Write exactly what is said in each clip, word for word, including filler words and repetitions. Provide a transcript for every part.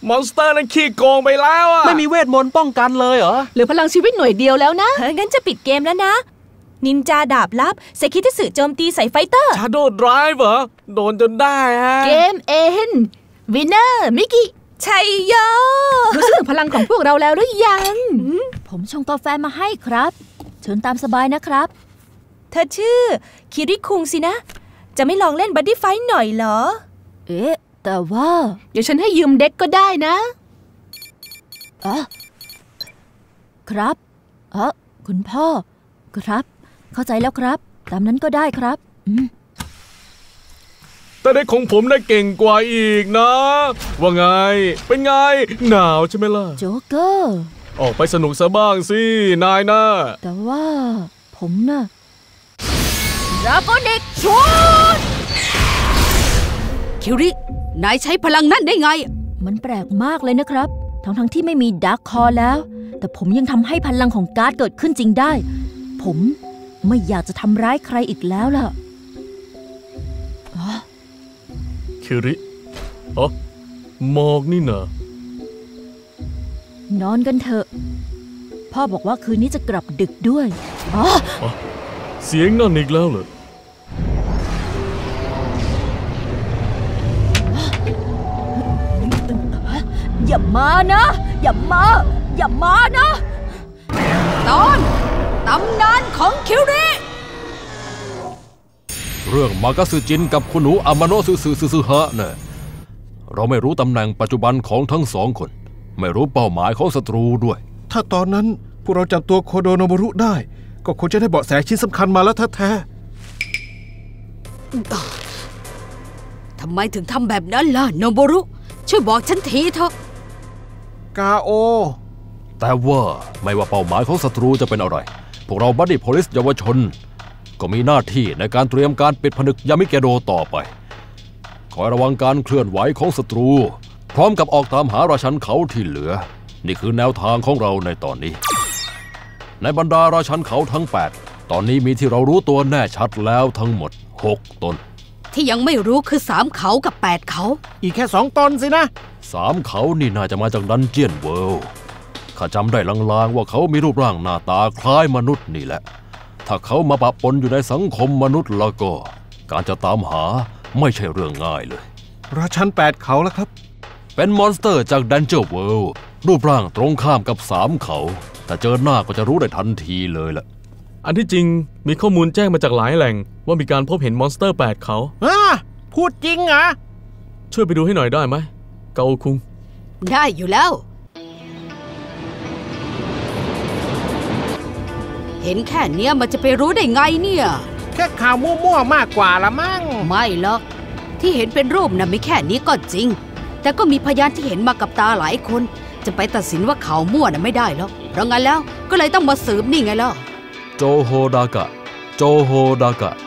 มอนสเตอร์นั้นขี้โกงไปแล้วอะไม่มีเวทมนต์ป้องกันเลยเหรอหรือพลังชีวิตหน่วยเดียวแล้วนะเฮ้ยงั้นจะปิดเกมแล้วนะนินจาดาบลับเซคิเทสึโจมตีใส่ไฟเตอร์ชาโดว์ไดรฟ์เหรอโดนจนได้ฮะเกมเอ็นวินเนอร์มิกิชัยโยรู้สึกถึงพลังของพวกเราแล้วหรือยังผมชงกาแฟมาให้ครับเชิญตามสบายนะครับเธอชื่อคิริคุงสินะจะไม่ลองเล่นบัดดี้ไฟท์หน่อยเหรอเอ๊ะแต่ว่าเดี๋ยวฉันให้ยืมเด็กก็ได้นะอ๋อครับอ๋อคุณพ่อครับเข้าใจแล้วครับตามนั้นก็ได้ครับอืมแต่เด็กของผมน่ะเก่งกว่าอีกนะว่าไงเป็นไงหนาวใช่ไหมล่ะโจ๊กเกอร์ออกไปสนุกซะบ้างสินายนะแต่ว่าผมน่ะดราก้อนเด็กชูดคิรินายใช้พลังนั่นได้ไงมันแปลกมากเลยนะครับทั้งทั้งที่ไม่มีดาร์คคอร์แล้วแต่ผมยังทำให้พลังของการ์ดเกิดขึ้นจริงได้ผมไม่อยากจะทำร้ายใครอีกแล้วล่ะคิริอ๋อหมอกนี่นะนอนกันเถอะพ่อบอกว่าคืนนี้จะกลับดึกด้วยอ๋อเสียงนั่นอีกแล้วเหรออย่ามานะอย่ามาอย่ามานะตอนตำนานของคิริเรื่องมากาสึจินกับคุณหนูอามาโนะซึซึซึซึฮะเนี่ยเราไม่รู้ตำแหน่งปัจจุบันของทั้งสองคนไม่รู้เป้าหมายของศัตรูด้วยถ้าตอนนั้นพวกเราจับตัวโคโดโนบุรุได้ก็คงจะได้เบาะแสชิ้นสำคัญมาแล้วแท้ๆทำไมถึงทำแบบนั้นล่ะโนบุรุช่วยบอกฉันทีเถอะกาโอแต่ว่าไม่ว่าเป้าหมายของศัตรูจะเป็นอะไรพวกเราบัดดี้โพลิสเยาวชนก็มีหน้าที่ในการเตรียมการปิดผนึกยามิเกโดต่อไปคอยระวังการเคลื่อนไหวของศัตรูพร้อมกับออกตามหาราชันเขาที่เหลือนี่คือแนวทางของเราในตอนนี้ในบรรดาราชันเขาทั้งแปดตอนนี้มีที่เรารู้ตัวแน่ชัดแล้วทั้งหมดหกตนที่ยังไม่รู้คือสามเขากับแปดเขาอีกแค่สองตนสินะสามเขานี่น่าจะมาจากดันเจียนเวิลด์ข้าจำได้ลางๆว่าเขามีรูปร่างหน้าตาคล้ายมนุษย์นี่แหละถ้าเขามาปะปนอยู่ในสังคมมนุษย์แล้วก็การจะตามหาไม่ใช่เรื่องง่ายเลยราชันแปดเขาแล้วครับเป็นมอนสเตอร์จากดันเจียนเวิลด์รูปร่างตรงข้ามกับสามเขาแต่เจอหน้าก็จะรู้ได้ทันทีเลยล่ะอันที่จริงมีข้อมูลแจ้งมาจากหลายแหล่งว่ามีการพบเห็นมอนสเตอร์แปดเขาอ่าพูดจริงเหรอช่วยไปดูให้หน่อยได้ไหมเกาคุงได้อยู่แล้วเห็นแค่เนี้ยมันจะไปรู้ได้ไงเนี่ยแค่ข่าวมั่วๆมากกว่าละมั้งไม่หรอกที่เห็นเป็นรูปน่ะไม่แค่นี้ก็จริงแต่ก็มีพยานที่เห็นมากับตาหลายคนจะไปตัดสินว่าข่าวมั่วน่ะไม่ได้หรอกเพราะงั้นแล้วก็เลยต้องมาสืบนี่ไงล่ะโจโฮดากะโจโฮดากะ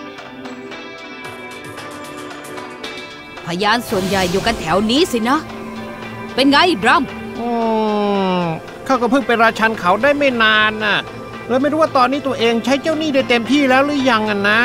พยานส่วนใหญ่อยู่กันแถวนี้สินะเป็นไงบรัมอืมข้าก็เพิ่งเป็นราชันเขาได้ไม่นานน่ะเลยไม่รู้ว่าตอนนี้ตัวเองใช้เจ้าหนี้ได้เต็มที่แล้วหรือยังอ่ะนะ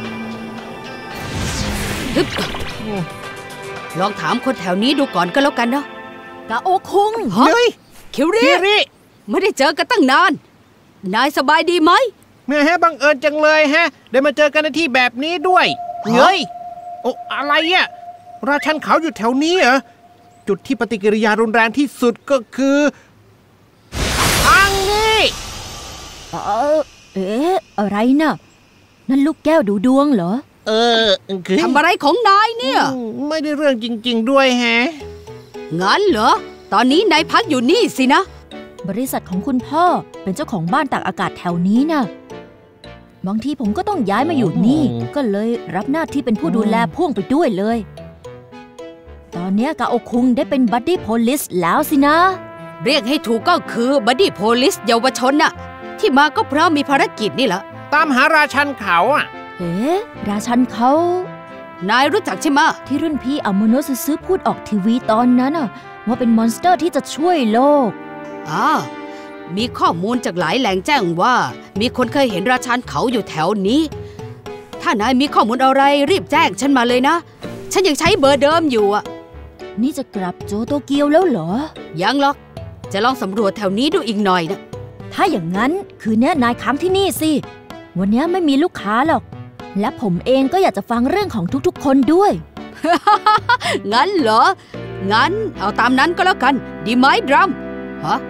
ลองถามคนแถวนี้ดูก่อนก็แล้วกันเนาะกาโอคุงเฮ้ยคิริไม่ได้เจอกันตั้งนานนายสบายดีไหมแม่ฮะบังเอิญจังเลยฮะได้มาเจอกันในที่แบบนี้ด้วยเฮ้ยโอ้อะไรอ่ะราชันเขาอยู่แถวนี้เหรอจุดที่ปฏิกิริยารุนแรงที่สุดก็คือทางนี้เออเอ๊ะอะไรน่ะนั่นลูกแก้วดูดวงเหรอเออคือทำอะไรของนายเนี่ยไม่ได้เรื่องจริงๆด้วยแฮะงั้นเหรอตอนนี้นายพักอยู่นี่สินะบริษัทของคุณพ่อเป็นเจ้าของบ้านตากอากาศแถวนี้นะบางทีผมก็ต้องย้ายมาอยู่นี่ก็เลยรับหน้าที่เป็นผู้ดูแลพ่วงไปด้วยเลยตอนนี้กาโอคุงได้เป็นบัดดี้โพลิสแล้วสินะเรียกให้ถูกก็คือบัดดี้โพลิสเยาวชนน่ะที่มาก็เพราะมีภารกิจนี่แหละตามหาราชันเขาอ่ะเอ๊ะราชันเขานายรู้จักใช่ไหมที่รุ่นพี่อามาโนะซึซึพูดออกทีวีตอนนั้นน่ะว่าเป็นมอนสเตอร์ที่จะช่วยโลกอ่ามีข้อมูลจากหลายแหล่งแจ้งว่ามีคนเคยเห็นราชันเขาอยู่แถวนี้ถ้านายมีข้อมูลอะไรรีบแจ้งฉันมาเลยนะฉันยังใช้เบอร์เดิมอยู่อ่ะนี่จะกลับโจโตเกียวแล้วเหรอยังหรอกจะลองสำรวจแถวนี้ดูอีกหน่อยนะถ้าอย่างนั้นคืนนี้นายค้างที่นี่สิวันนี้ไม่มีลูกค้าหรอกและผมเองก็อยากจะฟังเรื่องของทุกๆคนด้วยงั้นเหรองั้นเอาตามนั้นก็แล้วกันดีไหมดรัมฮะ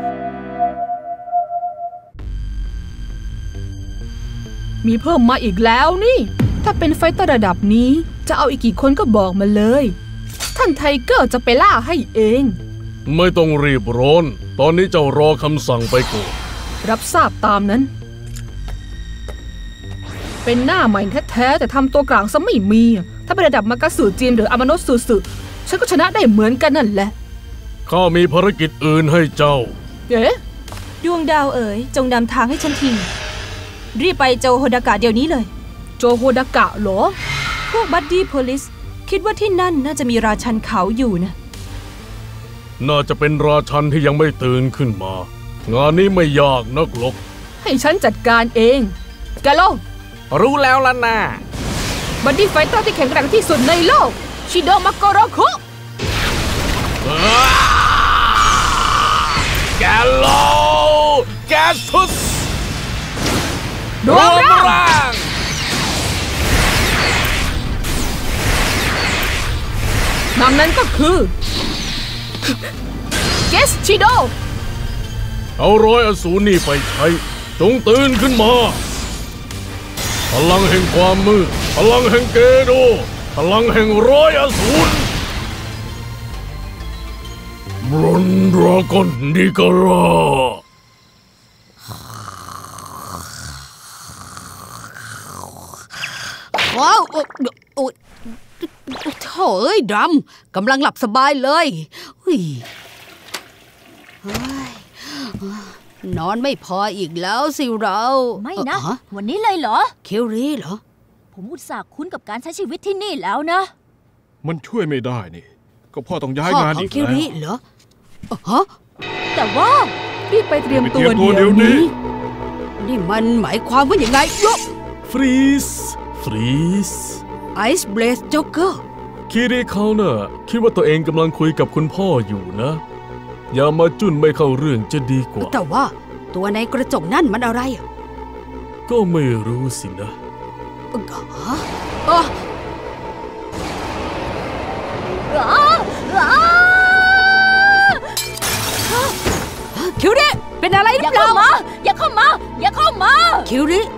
มีเพิ่มมาอีกแล้วนี่ถ้าเป็นไฟเตอร์ระดับนี้จะเอาอีกกี่คนก็บอกมาเลยท่านไทเกอร์จะไปล่าให้เองไม่ต้องรีบร้อนตอนนี้เจ้ารอคำสั่งไปก่อนรับทราบตามนั้นเป็นหน้าใหม่แท้ๆแต่ทำตัวกลางซะไม่มีถ้าเป็นระดับมากาสึจีนหรืออามานโตสึสึฉันก็ชนะได้เหมือนกันนั่นแหละข้ามีภารกิจอื่นให้เจ้าเอ๊ะดวงดาวเอ๋ยจงนำทางให้ฉันทีรีบไปโจโฮดากะเดี๋ยวนี้เลยโจโฮดากะเหรอพวกบัดดี้โพลิสคิดว่าที่นั่นน่าจะมีราชันเขาอยู่นะน่าจะเป็นราชันที่ยังไม่ตื่นขึ้นมางานนี้ไม่ยากนักหรอกให้ฉันจัดการเองกาโลรู้แล้วล่ะนะบัดดี้ไฟเตอร์ที่แข็งแกร่งที่สุดในโลกชิโดมาโกโรคุแกโลแกสุสรวมร่างนามนั้นก็คือเกสชิโดเอาร้อยอสูรนี่ไปใช้จงตื่นขึ้นมาพลังแห่งความมืดพลังแห่งเกโดพลังแห่งร้อยอสูรบรอนดราก้อนดิกราว้าวโอ้โถ่เอ้ยดรัมกำลังหลับสบายเลยนอนไม่พออีกแล้วสิเราไม่นะวันนี้เลยเหรอเคลรี่เหรอผมอุตส่าห์คุ้นกับการใช้ชีวิตที่นี่แล้วนะมันช่วยไม่ได้นี่ก็พ่อต้องย้ายงานอีกแล้วเคลรี่เหรอฮะแต่ว่ารีบไปเตรียมตัวเดี๋ยวนี้นี่มันหมายความว่าอย่างไงฟรีสฟรีสไอซ์เบลสจ็อกเกอร์คิริเขาเน่ะคิดว่าตัวเองกำลังคุยกับคุณพ่ออยู่นะอย่ามาจุ้นไม่เข้าเรื่องจะดีกว่าแต่ว่าตัวในกระจกนั่นมันอะไรอ่ะก็ไม่รู้สินะคิวริเป็นอะไรหรือเปล่าอย่าเข้ามาอย่าเข้ามาคิวริ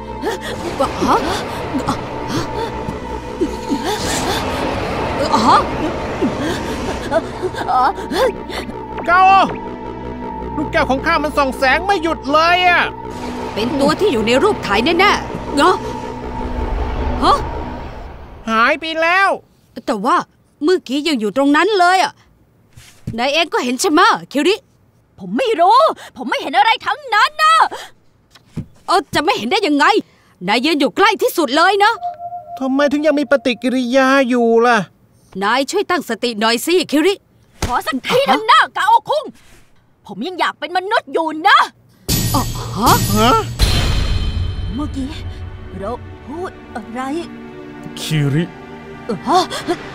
เก้าลูกแก้วของข้ามันส่องแสงไม่หยุดเลยอ่ะเป็นตัวที่อยู่ในรูปถ่ายแน่ๆเหรอฮะหายไปแล้วแต่ว่าเมื่อกี้ยังอยู่ตรงนั้นเลยอ่ะนายเองก็เห็นใช่ไหมคิวริผมไม่รู้ผมไม่เห็นอะไรทั้งนั้นนะเออจะไม่เห็นได้ยังไงนายยืนอยู่ใกล้ที่สุดเลยนะทำไมถึงยังมีปฏิกิริยาอยู่ล่ะนายช่วยตั้งสติหน่อยสิคิวริขอสักทีนึงนะกาโอคุงผมยังอยากเป็นมนุษย์อยู่นะอ๋อฮะฮะเมื่อกี้เราพูดอะไรคิริฮะ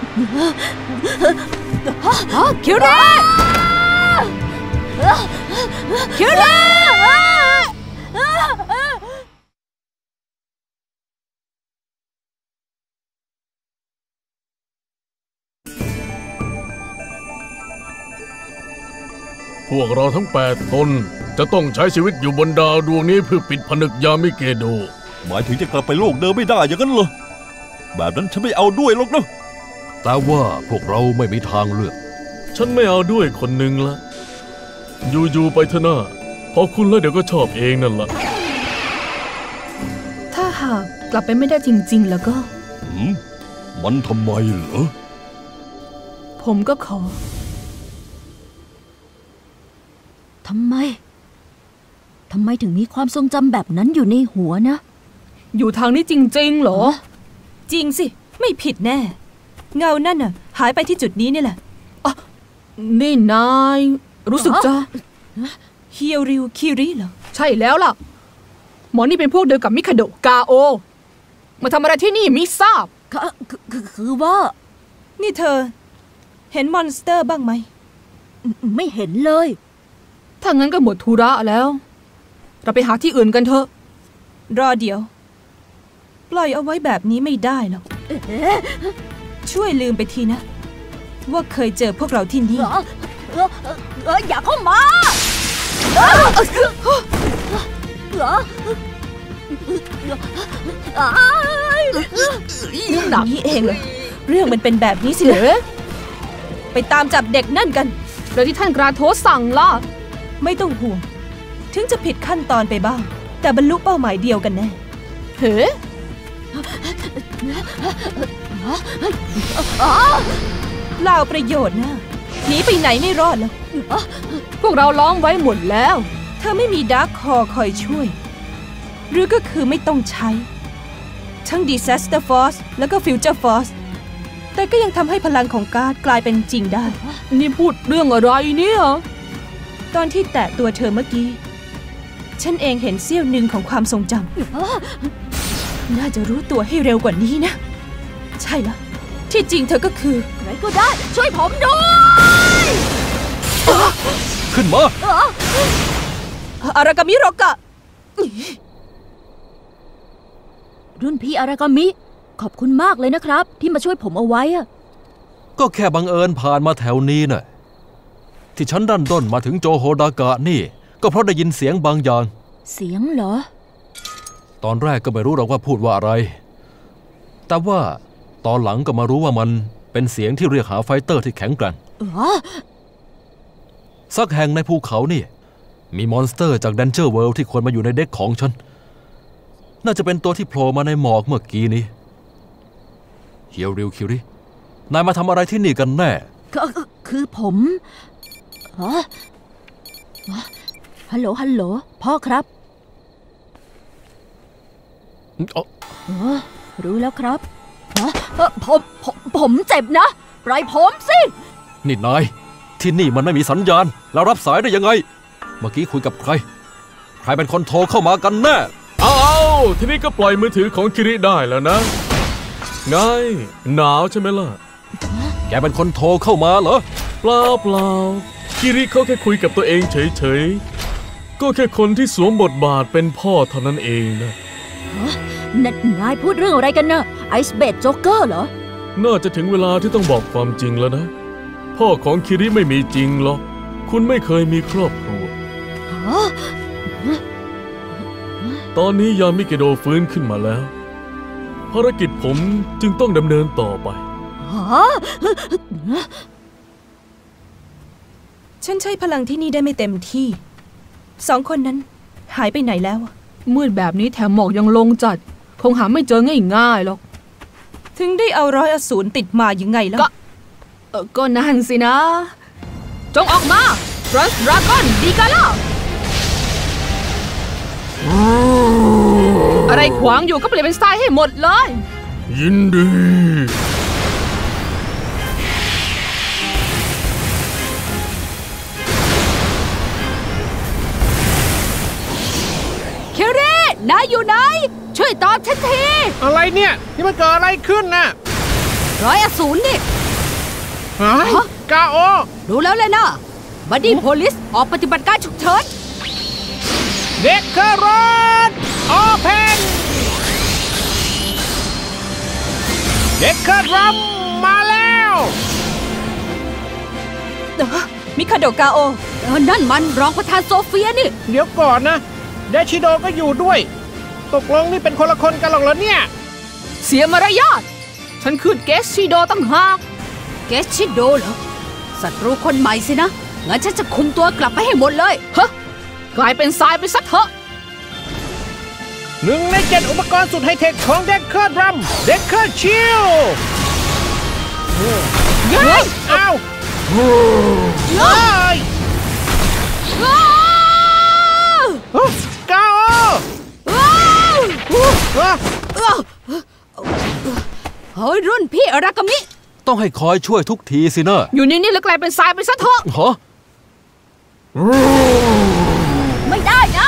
ฮะคิริคิริพวกเราทั้งแปดตนจะต้องใช้ชีวิตอยู่บนดาวดวงนี้เพื่อปิดผนึกยามิเกโดหมายถึงจะกลับไปโลกเดิมไม่ได้อย่างนั้นเหรอแบบนั้นฉันไม่เอาด้วยหรอกนะแต่ว่าพวกเราไม่มีทางเลือกฉันไม่เอาด้วยคนหนึ่งละอยู่ๆไปเถอะนะพอคุณแล้วเดี๋ยวก็ชอบเองนั่นแหละถ้าหากกลับไปไม่ได้จริงๆแล้วก็หืมมันทำไมเหรอผมก็ขอทำไม ทำไมถึงมีความทรงจำแบบนั้นอยู่ในหัวนะอยู่ทางนี้จริงๆเหรอจริงสิ ไม่ผิดแน่ เงานั่นน่ะหายไปที่จุดนี้นี่แหละอ๋อนี่นายรู้สึกจะเฮียวริวคิริเหรอใช่แล้วล่ะ หมอนี่เป็นพวกเดียวกับมิคาโดะกาโอมาทำอะไรที่นี่มิทราบคือคือว่านี่เธอเห็นมอนสเตอร์บ้างไหมไม่เห็นเลยถ้างั้นก็หมดธุระแล้ว เราไปหาที่อื่นกันเถอะรอเดี๋ยว ปล่อยเอาไว้แบบนี้ไม่ได้หรอกช่วยลืมไปทีนะ ว่าเคยเจอพวกเราที่นี่เออเออเอออย่าเข้ามาเออเออนึกหนักนี้เองเลยเรื่องมันเป็นแบบนี้สิเหรอไปตามจับเด็กนั่นกันโดยที่ท่านกราโทสสั่งล่ะไม่ต้องห่วง ถึงจะผิดขั้นตอนไปบ้าง แต่บรรลุเป้าหมายเดียวกันแน่เฮ้เปล่าประโยชน์นะหนีไปไหนไม่รอดแล้วพวกเราล้อมไว้หมดแล้วเธอไม่มีดาร์คคอคอยช่วย หรือก็คือไม่ต้องใช้ ทั้ง Disaster Force แล้วก็ Future Force แต่ก็ยังทำให้พลังของการ์ดกลายเป็นจริงได้นี่พูดเรื่องอะไรเนี่ยตอนที่แตะตัวเธอเมื่อกี้ ฉันเองเห็นเสี้ยวหนึ่งของความทรงจำน่าจะรู้ตัวให้เร็วกว่านี้นะ ใช่แล้วที่จริงเธอก็คือใครก็ได้ช่วยผมด้วยขึ้นมาอารากามิโรกะรุ่นพี่อารากามิขอบคุณมากเลยนะครับ ที่มาช่วยผมเอาไว้อะก็แค่บังเอิญผ่านมาแถวนี้น่ะที่ฉันดันด้นมาถึงโจโฮดากะนี่ก็เพราะได้ยินเสียงบางอย่างเสียงเหรอตอนแรกก็ไม่รู้หรอกว่าพูดว่าอะไร แต่ว่าตอนหลังก็มารู้ว่ามันเป็นเสียงที่เรียกหาไฟเตอร์ที่แข็งแกร่งเออสักแห่งในภูเขานี่มีมอนสเตอร์จาก Danger World ที่ควรมาอยู่ในเด็กของฉันน่าจะเป็นตัวที่โผล่มาในหมอกเมื่อกี้นี้เฮียวริวคิรินายมาทำอะไรที่นี่กันแน่คือคือผมอ๋อฮัลโหลฮัลโหลพ่อครับอ๋อเออรู้แล้วครับเออเออผมผมผมเจ็บนะปล่อยผมสินี่นายที่นี่มันไม่มีสัญญาณแล้วรับสายได้ยังไงเมื่อกี้คุยกับใครใครเป็นคนโทรเข้ามากันแน่เอาทีนี้ก็ปล่อยมือถือของคิริได้แล้วนะไงหนาวใช่ไหมล่ะแกเป็นคนโทรเข้ามาเหรอเปล่าเปล่าคิริเขาแค่คุยกับตัวเองเฉยๆก็แค่คนที่สวมบทบาทเป็นพ่อเท่านั้นเองนะนนายพูดเรื่องอะไรกันนะไอซ์เบดโจ๊กเกอร์เหรอน่าจะถึงเวลาที่ต้องบอกความจริงแล้วนะพ่อของคิริไม่มีจริงหรอกคุณไม่เคยมีครอบครัวตอนนี้ยามิเกโดฟื้นขึ้นมาแล้วภารกิจผมจึงต้องดำเนินต่อไปฉันใช้พลังที่นี่ได้ไม่เต็มที่สองคนนั้นหายไปไหนแล้วมืดแบบนี้แถมหมอกยังลงจัด คงหาไม่เจอง่ายๆหรอกถึงได้เอาร้อยอสูรติดมายังไงแล้วก็เออก็นั่นสินะ จงออกมารัสดราก้อนดีกาล่าอะไรขวางอยู่ก็เปลี่ยนเป็นทรายให้หมดเลยยินดีเคเร่นายอยู่ไหนช่วยตอบฉันทีอะไรเนี่ยนี่มันเกิดอะไรขึ้นน่ะร้อยอสูรนี่ฮะกาโอรู้แล้วเลยนะบัดดี้โพลิสออกปฏิบัติการฉุกเฉินเด็กเคอร์รอนโอเพนเด็กเคอร์รัมมาแล้วมิคาโดกาโอเออนั่นมันรองประธานโซเฟียนี่เดี๋ยวก่อนนะเดชิโดก็อยู่ด้วย ตกลงนี่เป็นคนละคนกันหรอกเหรอเนี่ยเสียมารยาทฉันคือเกสชิโดตั้งหากเกสชิโดเหรอศัตรูคนใหม่สินะงั้นฉันจะคุมตัวกลับไปให้หมดเลยฮะกลายเป็นทรายไปซะเถอะหนึ่งในเจ็ดอุปกรณ์สุดไฮเทคของเด็กเคอร์รัมเด็กเคอร์ชิลเฮ้ยอ้าวเฮ้ยกาโอเฮ้ยรุ่นพี่อารากามิต้องให้คอยช่วยทุกทีสินะอยู่นิ่งๆแล้วกลายเป็นทรายไปซะเถอะฮะไม่ได้นะ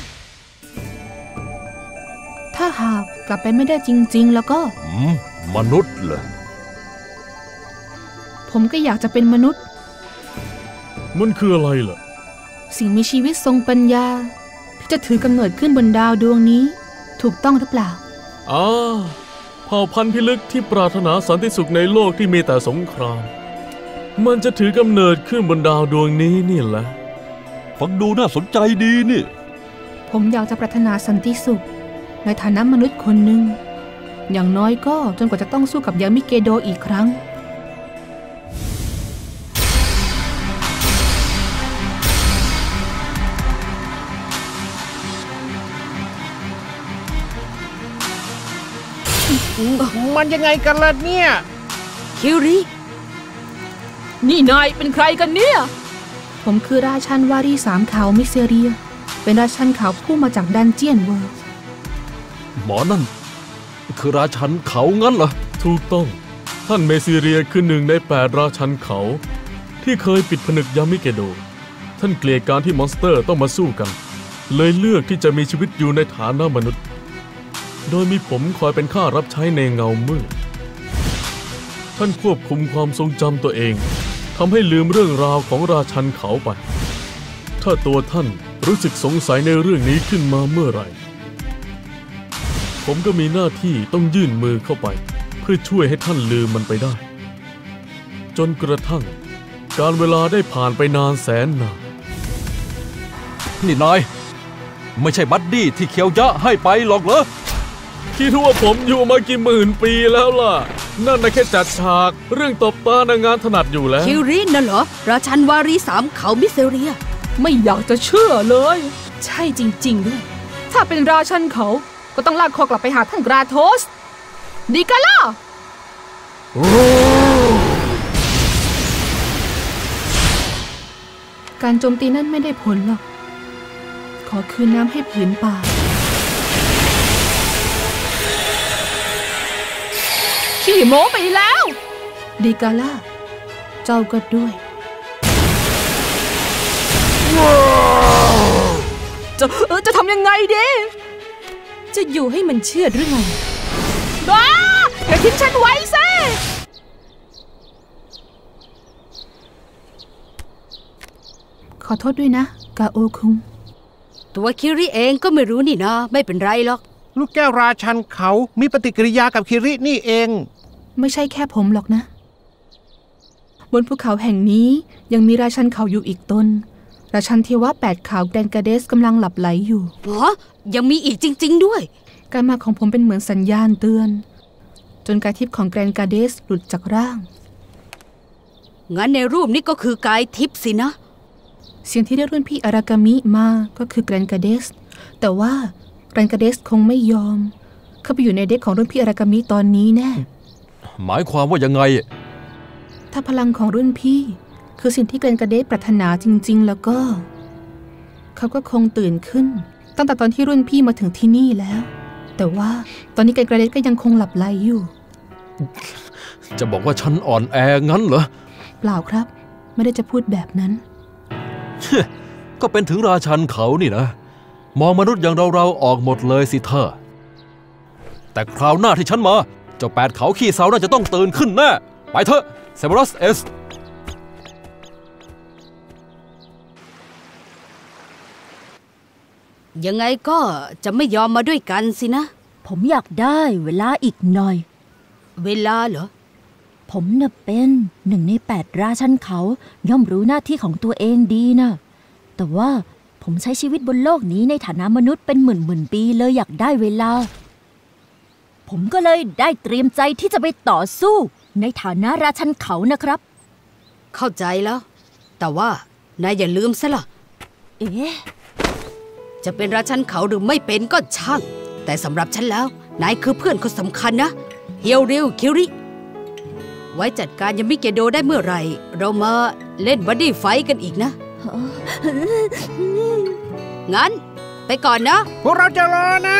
ถ้าหากกลับไปไม่ได้จริงๆแล้วก็อืมมนุษย์เหรอผมก็อยากจะเป็นมนุษย์มันคืออะไรล่ะสิ่งมีชีวิตทรงปัญญาที่จะถือกำเนิดขึ้นบนดาวดวงนี้ถูกต้องหรือเปล่าอ่าเผ่าพันธุ์พิลึกที่ปรารถนาสันติสุขในโลกที่มีแต่สงครามมันจะถือกำเนิดขึ้นบนดาวดวงนี้นี่แหละฟังดูน่าสนใจดีนี่ผมอยากจะปรารถนาสันติสุขในฐานะมนุษย์คนหนึ่งอย่างน้อยก็จนกว่าจะต้องสู้กับยามิเกโดอีกครั้งมันยังไงกันล่ะเนี่ยคิรินี่นายเป็นใครกันเนี่ยผมคือราชันวารีสามขาวมิเซเรียเป็นราชันขาวผู้มาจากดันเจียนเวิร์หมอนั่นคือราชันเขางั้นเหรอถูกต้องท่านเมซิเรียคือหนึ่งในแปดราชันเขาที่เคยปิดผนึกยามิเกโดท่านเกลียดการที่มอนสเตอร์ต้องมาสู้กันเลยเลือกที่จะมีชีวิตอยู่ในฐานะมนุษย์โดยมีผมคอยเป็นข้ารับใช้ในเงามืดท่านควบคุมความทรงจำตัวเองทำให้ลืมเรื่องราวของราชันเขาไปถ้าตัวท่านรู้สึกสงสัยในเรื่องนี้ขึ้นมาเมื่อไหร่ผมก็มีหน้าที่ต้องยื่นมือเข้าไปเพื่อช่วยให้ท่านลืมมันไปได้จนกระทั่งการเวลาได้ผ่านไปนานแสนนานนี่นายไม่ใช่บัดดี้ที่เคียวยะให้ไปหรอกเหรอคิดว่าผมอยู่มากี่หมื่นปีแล้วล่ะนั่นน่ะแค่จัดฉากเรื่องตบตาในงานถนัดอยู่แล้วคิริน่ะเหรอราชันวารีสามเขามิเซเรียไม่อยากจะเชื่อเลยใช่จริงๆด้วยถ้าเป็นราชันเขาก็ต้องลากคอกลับไปหาท่านกราโทสดีกันล่ะการโจมตีนั้นไม่ได้ผลหรอกขอคืนน้ำให้ผืนป่าขี้โม้ไปแล้วดีกาล่าเจ้าก็ด้วยจะเออจะทำยังไงดีจะอยู่ให้มันเชื่อหรือไงบ้าอย่าทิ้งฉันไว้สิขอโทษด้วยนะกาโอคุงตัวคิริเองก็ไม่รู้นี่นะไม่เป็นไรหรอกลูกแก้วราชันเขามีปฏิกิริยากับคิรินี่เองไม่ใช่แค่ผมหรอกนะบนภูเขาแห่งนี้ยังมีราชันเขาอยู่อีกตนราชันเทวะแปดขาวแกรนกาเดสกำลังหลับไหลอยู่อ๋อยังมีอีกจริงๆด้วยการมาของผมเป็นเหมือนสัญญาณเตือนจนกายทิพย์ของแกรนกาเดสหลุดจากร่างงั้นในรูปนี้ก็คือกายทิพย์สินะเสียงที่ได้รุ่นพี่อารากามิมาก็คือแกรนกาเดสแต่ว่าแกรนกาเดสคงไม่ยอมเข้าไปอยู่ในเด็กของรุ่นพี่อารากามิตอนนี้แน่หมายความว่ายังไงถ้าพลังของรุ่นพี่คือสิ่งที่แกรนกาเดสปรารถนาจริงๆแล้วก็เขาก็คงตื่นขึ้นตั้งแต่ตอนที่รุ่นพี่มาถึงที่นี่แล้วแต่ว่าตอนนี้แกรนกาเดสก็ยังคงหลับไหลอยู่จะบอกว่าฉันอ่อนแองั้นเหรอเปล่าครับไม่ได้จะพูดแบบนั้นก็เป็นถึงราชันเขานี่นะมองมนุษย์อย่างเราๆออกหมดเลยสิเธอแต่คราวหน้าที่ฉันมาเจ้าแปดเขาขี้เสาน่าจะต้องตื่นขึ้นแน่ไปเถอะเซเบรัสเอสยังไงก็จะไม่ยอมมาด้วยกันสินะผมอยากได้เวลาอีกหน่อยเวลาเหรอผมน่ะเป็นหนึ่งในแปดราชันเขาย่อมรู้หน้าที่ของตัวเองดีนะแต่ว่าผมใช้ชีวิตบนโลกนี้ในฐานะมนุษย์เป็นหมื่นหมื่นปีเลยอยากได้เวลาผมก็เลยได้เตรียมใจที่จะไปต่อสู้ในฐานะราชันเขานะครับเข้าใจแล้วแต่ว่านายอย่าลืมซะล่ะเอ๊ะจะเป็นราชันเขาหรือไม่เป็นก็ช่างแต่สำหรับฉันแล้วนายคือเพื่อนคนสำคัญนะเฮียวริวคิริไว้จัดการยามิเกโดได้เมื่อไหร่เรามาเล่นบัดดี้ไฟท์กันอีกนะงั้นไปก่อนนะพวกเราจะรอนะ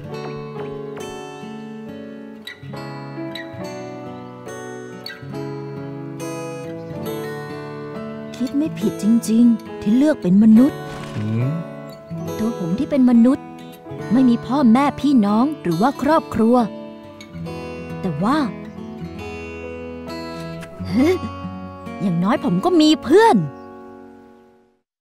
คิดไม่ผิดจริงๆที่เลือกเป็นมนุษย์ตัวผมที่เป็นมนุษย์ไม่มีพ่อแม่พี่น้องหรือว่าครอบครัวแต่ว่าอย่างน้อยผมก็มีเพื่อน